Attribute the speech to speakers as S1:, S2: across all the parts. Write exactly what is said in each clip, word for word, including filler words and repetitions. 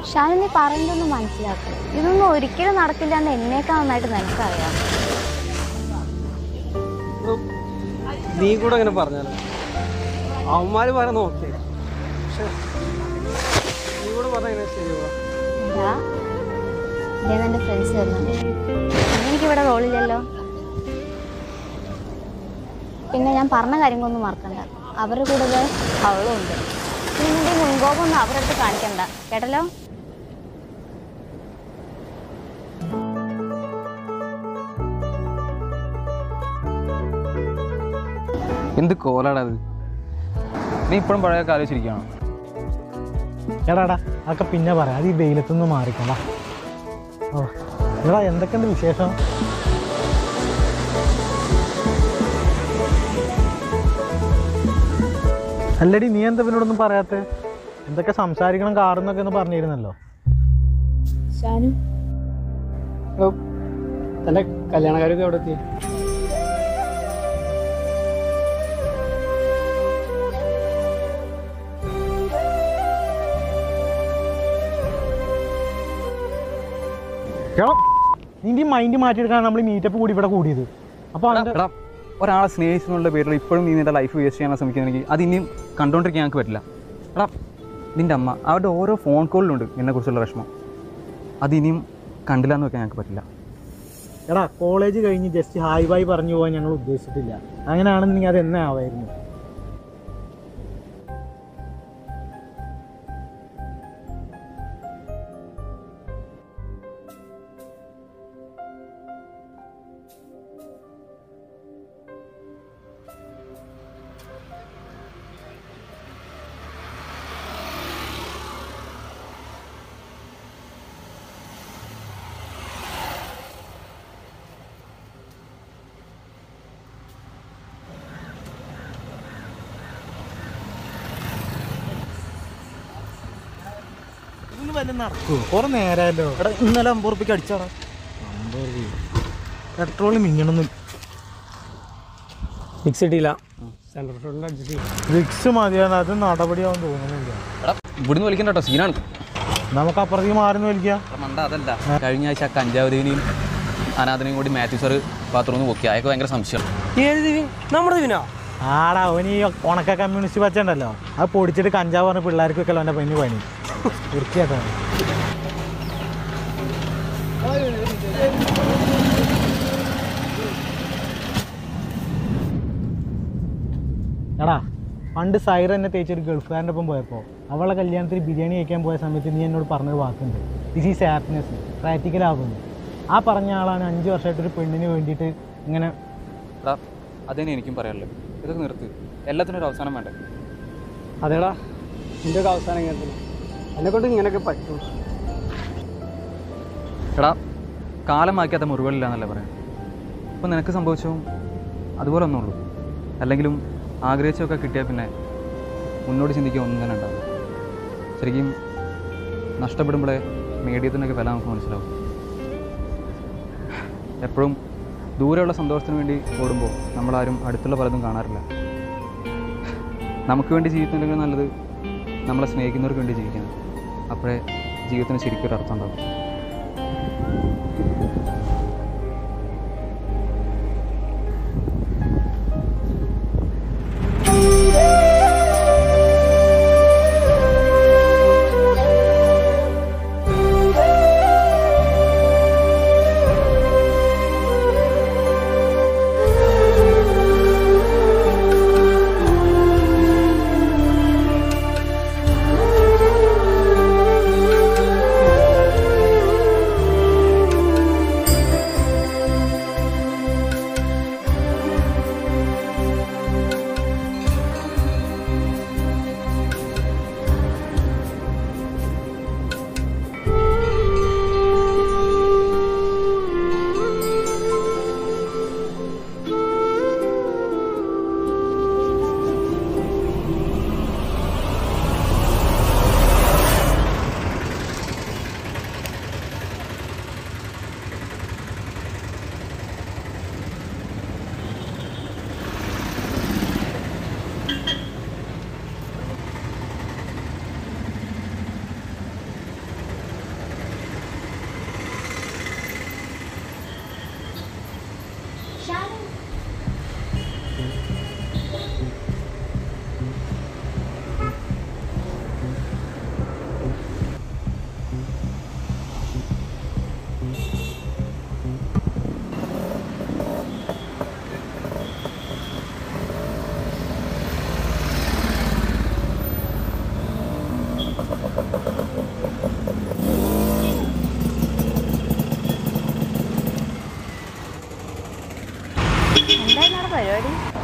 S1: ഷാനു നീ പറയുന്നതൊന്നും മനസ്സിലാക്കും. ഇതൊന്നും ഒരിക്കലും നടക്കില്ല എന്ന് എന്നേക്കാൾ നന്നായിട്ട് നിനക്കറിയാം.
S2: നീ കൂടെ അങ്ങനെ പറഞ്ഞാലോ? അവന്മാര് പറയാൻ നോക്കേ, പക്ഷെ നീ കൂടെ പറഞ്ഞാൽ ശരിയാ.
S1: എന്റെ ഫ്രണ്ട്സ് വരുന്നുണ്ട്. എനിക്കിവിടെ റോളില്ലല്ലോ. പിന്നെ ഞാൻ പറഞ്ഞ കാര്യങ്ങളൊന്നും മറക്കണ്ട. അവരുടെ കൂടെ അവളും ഉണ്ട്. നിന്റെ മുൻകോപമൊന്നും അവരുടെ അടുത്ത് കാണിക്കണ്ട, കേട്ടല്ലോ?
S3: എന്ത് കോലാടാ അത്? നീ ഇപ്പോഴും പഴയ ആലോചിച്ചിരിക്കുകയാണോ?
S4: എടാടാ അതൊക്കെ പിന്നെ പറയാം. അത് ഈ വെയിലത്തൊന്നും മാറിക്കോളാം. ഓ എടാ എന്തൊക്കെയുണ്ട് വിശേഷം? അല്ലടി നീ എന്താ പിന്നോടൊന്നും പറയാത്ത? എന്തൊക്കെ സംസാരിക്കണം കാറെന്നൊക്കെ ഒന്ന് പറഞ്ഞിരുന്നല്ലോ.
S2: തന്റെ കല്യാണക്കാരൊക്കെ എവിടെ എത്തി?
S4: നിന്റെ ഈ മൈൻഡ് മാറ്റിയെടുക്കാണ് നമ്മൾ മീറ്റപ്പ് കൂടി ഇവിടെ കൂടിയത്. അപ്പോൾ
S3: ഒരാളെ സ്നേഹിച്ചതിനുള്ള പേരിൽ ഇപ്പോഴും നീ നിന്റെ ലൈഫ് വേസ്റ്റ് ചെയ്യാൻ ശ്രമിക്കുന്നെങ്കിൽ അത് ഇനിയും കണ്ടുകൊണ്ടിരിക്കാൻ ഞങ്ങൾക്ക് പറ്റില്ല. എടാ നിൻ്റെ അമ്മ അവരുടെ ഓരോ ഫോൺ കോളിലുണ്ട് എന്നെക്കുറിച്ചുള്ള വിഷമം. അതിനിയും കണ്ടില്ല എന്ന് വെക്കാൻ ഞങ്ങൾക്ക് പറ്റില്ല.
S4: എടാ കോളേജ് കഴിഞ്ഞ് ജസ്റ്റ് ഹായ് ബായ് പറഞ്ഞു പോകാൻ ഞങ്ങൾ ഉദ്ദേശിച്ചിട്ടില്ല. അങ്ങനെയാണെന്നുണ്ടെങ്കിൽ അത് എന്നെ ആവായിരുന്നു. നടക്കൂ കുറെ നേരമല്ലോ.
S3: എടാ ഇന്നലെ അമ്പത് റുപ്യക്ക് അടിച്ചാടാ.
S4: പെട്രോൾ മിങ്ങണമെന്ന്
S2: ഫിക്സ് കിട്ടിയില്ല.
S4: ഫിക്സ് മതിയാണ്. അത് നടപടിയാവും തോന്നുന്നില്ല.
S3: എടാ ഇവിടുന്ന് വലിക്കണ്ട കേട്ടോ, സീനാണ്.
S4: നമുക്ക് അപ്പുറത്തേക്ക് മാറുന്ന വലിക്കാം.
S3: മണ്ട അതല്ല, കഴിഞ്ഞ ആഴ്ച കഞ്ചാവതിനെയും അനാഥനെയും കൂടി മാത്യു സാറ് ബാത്റൂമിൽ പൊക്കി. അതൊക്കെ ഭയങ്കര സംശയം.
S2: ഏത് ദിവി? നമ്മുടെ ദിവിനാ?
S4: ആടാ അവന് ഈ ഉണക്ക കമ്മ്യൂണിസ്റ്റ് പച്ചുണ്ടല്ലോ, അത് പൊടിച്ചിട്ട് കഞ്ചാവ് പറഞ്ഞ പിള്ളേർക്ക് വെക്കല്ലോ അവൻ്റെ പെണ്ണു പണി. വൃത്തിയായിട്ടാണ്. എടാ പണ്ട് സൈറ എന്നെ തേച്ചൊരു ഗൾഫുകാരൻ്റെ ഒപ്പം പോയപ്പോൾ അവളെ കല്യാണത്തിന് ബിരിയാണി കഴിക്കാൻ പോയ സമയത്ത് നീ എന്നോട് പറഞ്ഞൊരു വാക്കുണ്ട്, ദിസ് ഈസ് ഹാപ്പിനെസ്, പ്രാക്ടിക്കലാകുന്നു. ആ പറഞ്ഞ ആളാണ് അഞ്ച് വർഷമായിട്ടൊരു പെണ്ണിന് വേണ്ടിയിട്ട് ഇങ്ങനെ.
S3: എടാ അതന്നെ എനിക്കും പറയാനുള്ളത്. ഇതൊക്കെ നിർത്ത്, എല്ലാത്തിനും ഒരു അവസാനം വേണ്ടേ?
S2: അതേടാ നിൻ്റെ ഒരു അവസാനം ഇങ്ങനെ എന്നെ കൊണ്ട് ഇങ്ങനെയൊക്കെ പറ്റും.
S3: എടാ കാലം മാറ്റാത്ത മുറിവുകളില്ല എന്നല്ലേ പറയാം. ഇപ്പം നിനക്ക് സംഭവിച്ചോ അതുപോലെ ഒന്നുള്ളൂ. അല്ലെങ്കിലും ആഗ്രഹിച്ചൊക്കെ കിട്ടിയാൽ പിന്നെ മുന്നോട്ട് ചിന്തിക്കുക ഒന്നും തന്നെ ഉണ്ടാവും. ശരിക്കും നഷ്ടപ്പെടുമ്പോഴേ മീഡിയത്തിനൊക്കെ വില നമുക്ക് മനസ്സിലാവും. എപ്പോഴും ദൂരെയുള്ള സന്തോഷത്തിന് വേണ്ടി ഓടുമ്പോൾ നമ്മളാരും അടുത്തുള്ള പലതും കാണാറില്ല. നമുക്ക് വേണ്ടി ജീവിക്കുന്നുണ്ടെങ്കിൽ നല്ലത് നമ്മളെ സ്നേഹിക്കുന്നവർക്ക് വേണ്ടി ജീവിക്കണം. അപ്പോഴേ ജീവിതത്തിന് ശരിക്കും ഒരു അർത്ഥം ഉണ്ടാവും.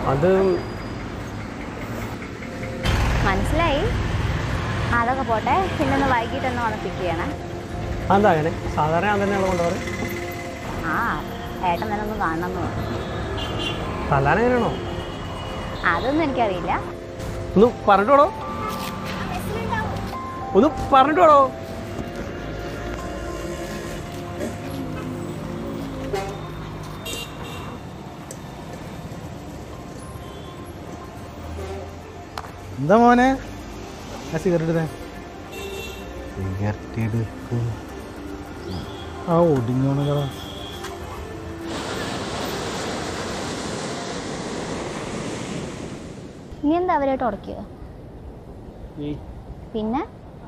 S2: അത്
S1: മനസ്സിലായി. അതൊക്കെ പോട്ടെ, പിന്നെ ഒന്ന് വൈകിട്ടൊന്ന് വന്ന് പിക്ക് ചെയ്യണേ.
S2: അതെന്താ അങ്ങനെ? സാധാരണ ഞാൻ തന്നെയാണ് കൊണ്ടുപോകാറ്.
S1: ആ ഏട്ടൻ തന്നെ ഒന്ന് കാണണമെന്ന് പറഞ്ഞു.
S2: സാധാരണ എങ്ങനെയാണോ?
S1: അതൊന്നും എനിക്കറിയില്ല.
S2: ഒന്ന് പറഞ്ഞിട്ടോടോ, ഒന്ന് പറഞ്ഞിട്ടോടോ.
S4: എന്താ മോനെ ആ സിഗരറ്റ് എടുത്തേ? സിഗരറ്റ് എടുക്കും. ആ ഒടിഞ്ഞോണ കള.
S1: നീ എന്താ അവരായിട്ട് ഉടക്കിയോ? പിന്നെ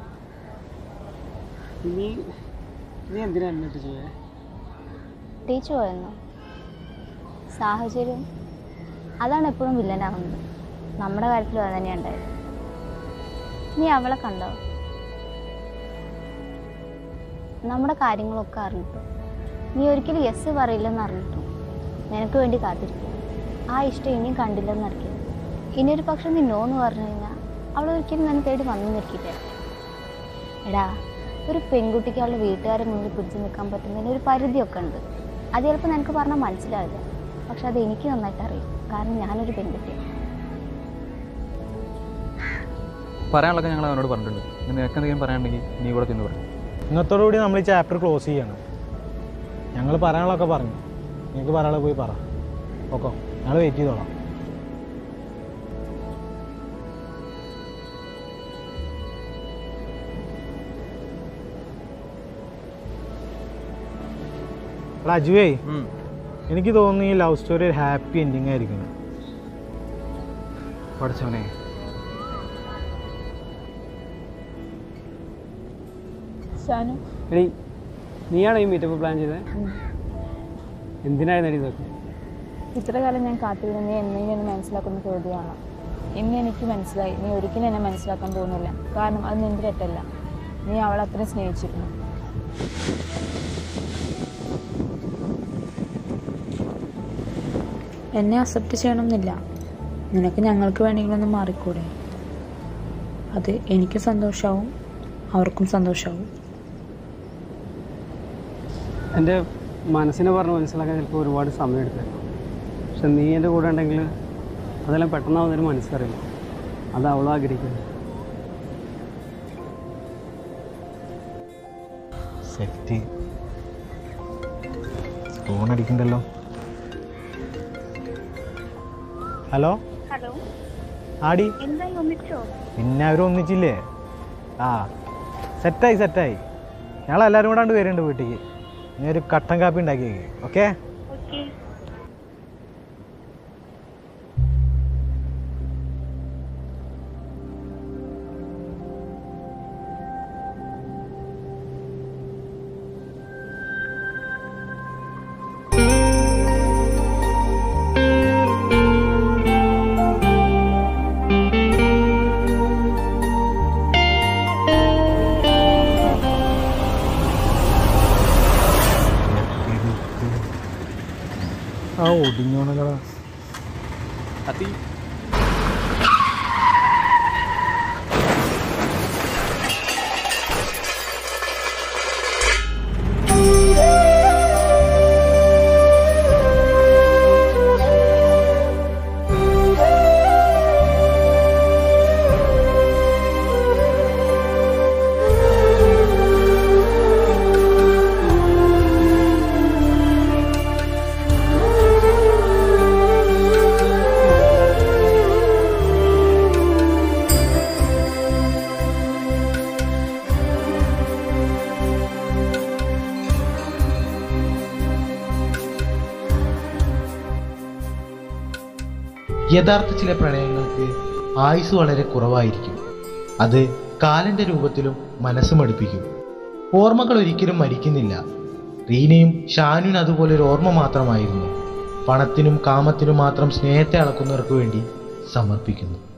S2: നീ നീ എന്തിനാ എന്നിട്ട് ചെയ്യേ?
S1: ടീച്ചു പോയെന്നോ? സാഹചര്യം അതാണ് എപ്പോഴും വില്ലനാവുന്നത്. നമ്മുടെ കാര്യത്തിലും അത് തന്നെയാണ് ഉണ്ടായത്. നീ അവളെ കണ്ടോ? നമ്മുടെ കാര്യങ്ങളൊക്കെ അറിഞ്ഞിട്ടു നീ ഒരിക്കലും യെസ് പറയില്ലെന്ന് അറിഞ്ഞിട്ടു നിനക്ക് വേണ്ടി കാത്തിരിക്കും. ആ ഇഷ്ടം ഇനിയും കണ്ടില്ലെന്ന് അറിയില്ല. ഇനിയൊരു പക്ഷെ നീ നോ എന്ന് പറഞ്ഞു കഴിഞ്ഞാൽ അവൾ ഒരിക്കലും നിന്നെ തേടി വന്നു നിൽക്കില്ല. എടാ, ഒരു പെൺകുട്ടിക്ക് അവളുടെ വീട്ടുകാരെ മുന്നിൽ പിടിച്ചു നിൽക്കാൻ പറ്റുന്നതിന് ഒരു പരിധിയൊക്കെ ഉണ്ട്. അത് ചിലപ്പോൾ നിനക്ക് പറഞ്ഞാൽ മനസ്സിലാവില്ല. പക്ഷെ അത് എനിക്ക് നന്നായിട്ട് അറിയും. കാരണം ഞാനൊരു പെൺകുട്ടിയാണ്.
S3: പറയാനുള്ളതൊക്കെ ഞങ്ങൾ അവനോട് പറഞ്ഞിട്ടുണ്ട്. നിനക്ക് എന്തെങ്കിലും പറയാനുണ്ടെങ്കിൽ നീ കൂടെ ചെന്ന് പറയും.
S4: ഇന്നത്തോടുകൂടി നമ്മൾ ഈ ചാപ്റ്റർ ക്ലോസ് ചെയ്യണം. ഞങ്ങൾ പറയാനുള്ളതൊക്കെ പറഞ്ഞു. നിങ്ങൾക്ക് പറയാനുള്ളത് പോയി പറ. ഓക്കോ, ഞങ്ങൾ വെയിറ്റ് ചെയ്തോളാം. അജുവേ, എനിക്ക് തോന്നുന്നു ഈ ലവ് സ്റ്റോറി ഒരു ഹാപ്പി എൻഡിങ് ആയിരിക്കണം.
S3: പഠിച്ചവനെ,
S2: എടീ, നീയാണോ ഈ മീറ്റപ്പ് പ്ലാൻ ചെയ്തത്? എന്തിനായിരുന്നു ഇതൊക്കെ?
S5: ഇത്ര കാലം ഞാൻ കാത്തിരുന്ന നീ എന്നെങ്കിലും എന്നെ മനസ്സിലാക്കുന്ന ചോദ്യമാണ്. ഇന്ന് എനിക്ക് മനസ്സിലായി, നീ ഒരിക്കലും എന്നെ മനസ്സിലാക്കാൻ പോകുന്നില്ല. കാരണം അത് നിന്റെ തെറ്റല്ല. നീ അവളെ അത്രയും സ്നേഹിച്ചിരുന്നു. എന്നെ അക്സെപ്റ്റ് ചെയ്യണമെന്നില്ല. നിനക്ക് ഞങ്ങൾക്ക് വേണമെങ്കിലൊന്നും മാറിക്കൂടെ? അത് എനിക്കും സന്തോഷമാവും, അവർക്കും സന്തോഷമാവും.
S2: എൻ്റെ മനസ്സിനെ പറഞ്ഞ് മനസ്സിലാക്കാൻ ചിലപ്പോൾ ഒരുപാട് സമയം എടുക്കും. പക്ഷെ നീ എൻ്റെ കൂടെ ഉണ്ടെങ്കിൽ അതെല്ലാം പെട്ടെന്നാവുന്നതിന് മനസ്സിലറിയില്ല. അത് അവളും ആഗ്രഹിക്കുന്നു.
S4: സെറ്റ് ഫോൺ അടിക്കണ്ടല്ലോ. ഹലോ
S1: ഹലോ,
S4: ആടി.
S1: എന്തായി ഒന്നിച്ചോ?
S4: പിന്നെ അവർ ഒന്നിച്ചില്ലേ? ആ, സെറ്റായി സെറ്റായി. ഞങ്ങളെല്ലാവരും കൂടെ വരുന്നുണ്ട് വീട്ടിലേക്ക്. നീ ഒരു കട്ടൻ കാപ്പി ഉണ്ടാക്കിയേക്ക്. ഓക്കെ?
S1: ഓക്കെ.
S4: ആ ഒടിഞ്ഞോണകളാ.
S3: അതി
S6: യഥാർത്ഥ ചില പ്രണയങ്ങൾക്ക് ആയുസ് വളരെ കുറവായിരിക്കും. അത് കാലന്റെ രൂപത്തിലും മനസ്സ് മടുപ്പിക്കും. ഓർമ്മകൾ ഒരിക്കലും മരിക്കുന്നില്ല. റീനയും ഷാനുവിന് അതുപോലെ ഒരു ഓർമ്മ മാത്രമായിരുന്നു. പണത്തിനും കാമത്തിനും മാത്രം സ്നേഹത്തെ അളക്കുന്നവർക്ക് വേണ്ടി സമർപ്പിക്കുന്നു.